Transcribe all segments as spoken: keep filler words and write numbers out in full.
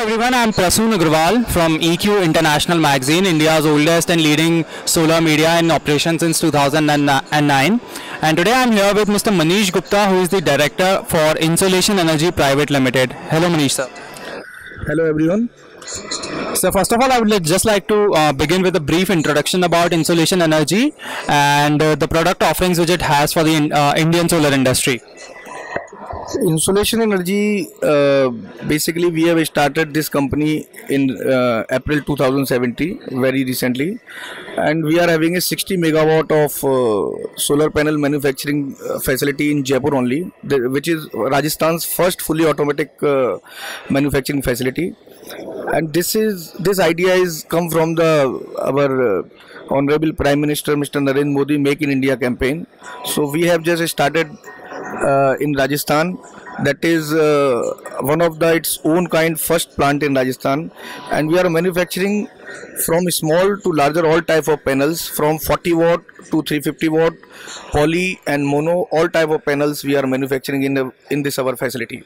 everyone, I'm Prasoon Agrawal from E Q International Magazine, India's oldest and leading solar media in operation since two thousand nine. And today I'm here with Mister Manish Gupta, who is the director for Insolation Energy Private Limited. Hello Manish sir. Hello everyone. So first of all, I would like, just like to uh, begin with a brief introduction about Insolation Energy and uh, the product offerings which it has for the uh, Indian solar industry. Insolation Energy, uh, basically we have started this company in uh, April two thousand seventeen, very recently, and we are having a sixty megawatt of uh, solar panel manufacturing uh, facility in Jaipur only, the, which is Rajasthan's first fully automatic uh, manufacturing facility. And this is this idea is come from the our uh, Honorable Prime Minister Mister Narendra Modi Make in India campaign. So we have just started Uh, in Rajasthan. That is uh, one of the its own kind first plant in Rajasthan, and we are manufacturing from small to larger all type of panels, from forty watt to three hundred fifty watt, poly and mono, all type of panels we are manufacturing in the, in this our facility.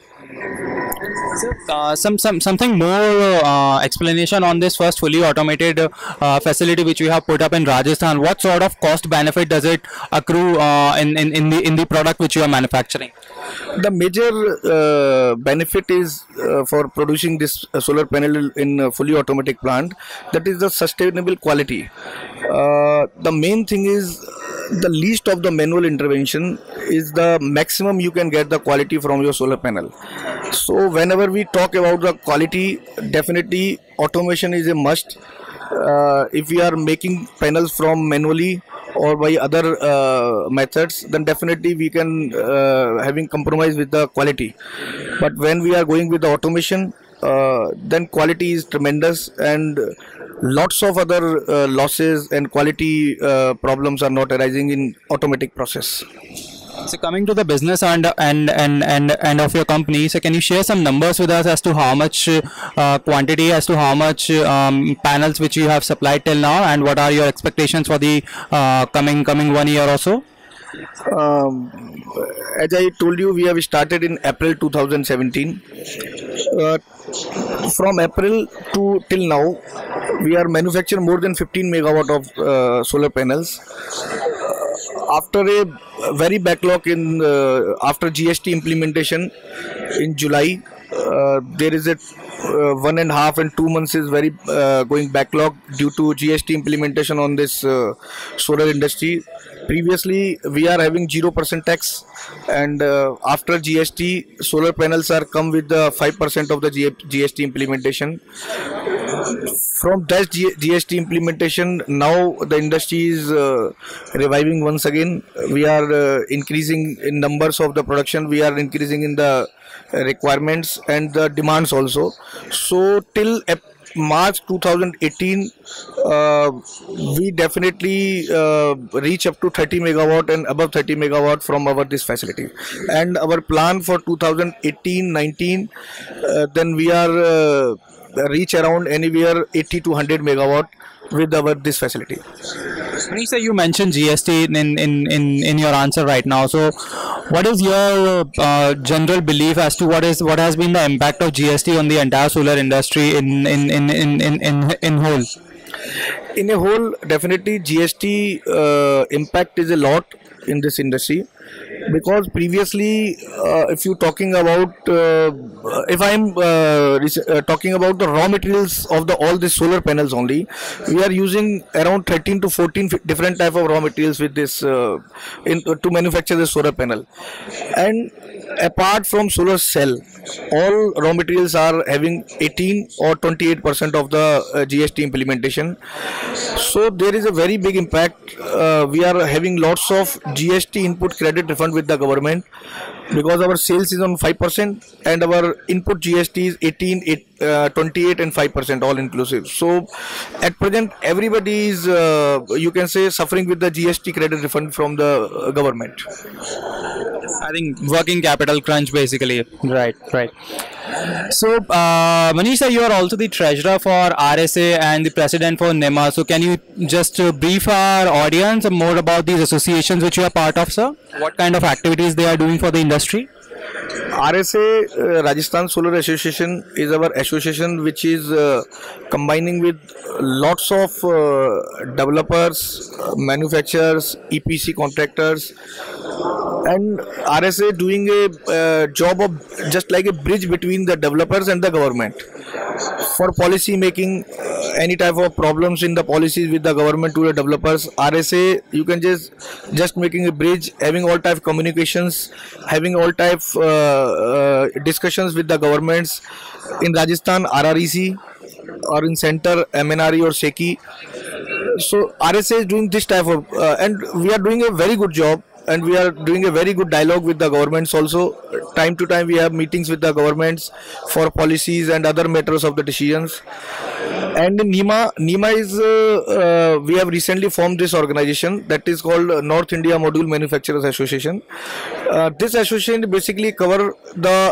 So, uh, some some something more uh, explanation on this first fully automated uh, facility which we have put up in Rajasthan. What sort of cost benefit does it accrue uh, in, in in the in the product which you are manufacturing? The major uh, benefit is uh, for producing this uh, solar panel in a fully automatic plant, that is the sustainable quality. Uh, the main thing is the least of the manual intervention is the maximum you can get the quality from your solar panel. So whenever we talk about the quality, definitely automation is a must. Uh, if we are making panels from manually or by other uh, methods, then definitely we can uh, having compromise with the quality. But when we are going with the automation, uh, then quality is tremendous, and lots of other uh, losses and quality uh, problems are not arising in automatic process. So coming to the business and and and and and of your company, so can you share some numbers with us as to how much uh, quantity, as to how much um, panels which you have supplied till now, and what are your expectations for the uh, coming coming one year or so? Um, as I told you, we have started in April two thousand seventeen. Uh, from April to till now, we are manufacturing more than fifteen megawatt of uh, solar panels. After a very backlog in uh, after G S T implementation in July, uh, there is a uh, one and a half and two months is very uh, going backlog due to G S T implementation on this uh, solar industry. Previously we are having zero percent tax, and uh, after G S T solar panels are come with the five percent of the G S T implementation. From that G S T implementation, now the industry is uh, reviving once again. We are uh, increasing in numbers of the production, we are increasing in the requirements and the demands also. So till March two thousand eighteen, uh, we definitely uh, reach up to thirty megawatt and above thirty megawatt from our this facility. And our plan for two thousand eighteen nineteen, uh, then we are uh, reach around anywhere eighty to one hundred megawatt with our this facility. Manish sir, you mentioned G S T in in in in your answer right now. So what is your uh, general belief as to what is what has been the impact of G S T on the entire solar industry in in in in in in, in whole? In a whole, definitely G S T uh, impact is a lot in this industry, because previously uh, if you talking about uh, if I am uh, uh, talking about the raw materials of the all the solar panels only, we are using around thirteen to fourteen different type of raw materials with this uh, in, uh, to manufacture the solar panel. And apart from solar cell, all raw materials are having eighteen or twenty-eight percent of the uh, G S T implementation. So there is a very big impact. Uh, we are having lots of G S T input credit refund with the government, because our sales is on five percent and our input G S T is eighteen, eight, uh, twenty-eight and five percent all inclusive. So at present everybody is uh, you can say suffering with the G S T credit refund from the uh, government. I think working capital crunch basically. Right, right. So, uh, Manish sir, you are also the treasurer for R S A and the president for NEMA. So, can you just uh, brief our audience more about these associations which you are part of, sir? What kind of activities they are doing for the industry? R S A, uh, Rajasthan Solar Association, is our association which is uh, combining with lots of uh, developers, uh, manufacturers, E P C contractors, and R S A doing a uh, job of just like a bridge between the developers and the government for policy making. Uh, any type of problems in the policies with the government to the developers, R S A, you can just just making a bridge, having all type communications, having all type uh, uh, discussions with the governments. In Rajasthan, R R E C, or in center M N R E or SECI. So R S A is doing this type of uh, and we are doing a very good job, and we are doing a very good dialogue with the governments also. Time to time we have meetings with the governments for policies and other matters of the decisions. And NEMA, NEMA is uh, uh, we have recently formed this organization that is called North India Module Manufacturers Association. Uh, this association basically cover the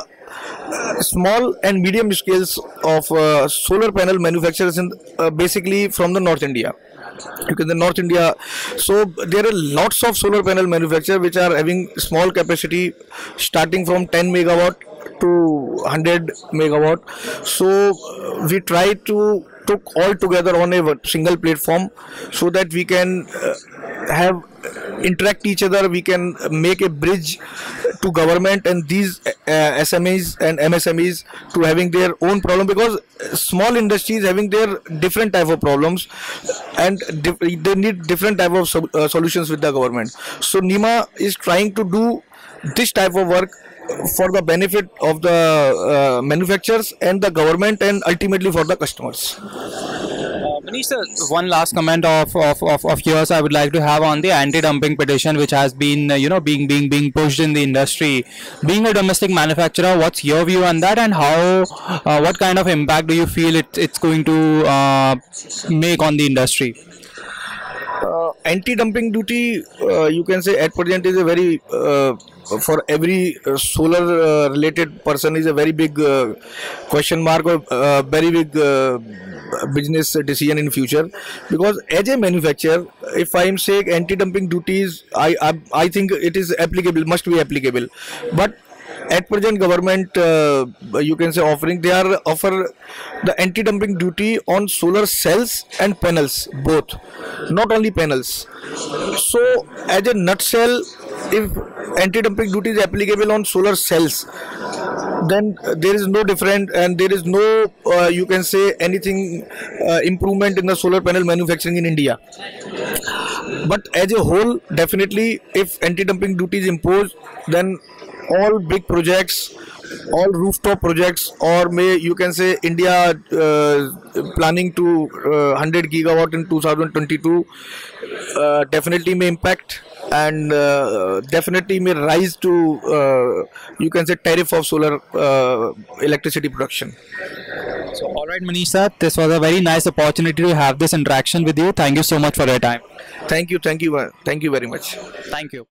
small and medium scales of uh, solar panel manufacturers in uh, basically from the North India. Because the North India, so there are lots of solar panel manufacturers which are having small capacity starting from ten megawatt to one hundred megawatt. So uh, we try to took all together on a single platform so that we can uh, have interact each other, we can make a bridge to government and these uh, S M Es and M S M Es to having their own problem, because small industries having their different type of problems and they need different type of so uh, solutions with the government. So NEMA is trying to do this type of work for the benefit of the uh, manufacturers and the government, and ultimately for the customers. Uh, Manish, sir, one last comment of, of, of, of yours I would like to have on the anti-dumping petition which has been, uh, you know, being being being pushed in the industry. Being a domestic manufacturer, what's your view on that, and how, uh, what kind of impact do you feel it, it's going to uh, make on the industry? Uh, anti-dumping duty, uh, you can say at present is a very uh, for every uh, solar uh, related person is a very big uh, question mark, or uh, very big uh, business decision in future. Because as a manufacturer, if I am saying anti-dumping duties, I, I I think it is applicable, must be applicable. But at present government uh, you can say offering, they are offer the anti-dumping duty on solar cells and panels both, not only panels. So as a nutshell, if anti-dumping duty is applicable on solar cells, then there is no different, and there is no uh, you can say anything uh, improvement in the solar panel manufacturing in India. But as a whole, definitely if anti-dumping duty is imposed, then all big projects, all rooftop projects, or may you can say India uh, planning to uh, one hundred gigawatt in two thousand twenty-two uh, definitely may impact, and uh, definitely may rise to uh, you can say tariff of solar uh, electricity production. So, all right, Manish sir, this was a very nice opportunity to have this interaction with you. Thank you so much for your time. Thank you, thank you, uh, thank you very much. Thank you.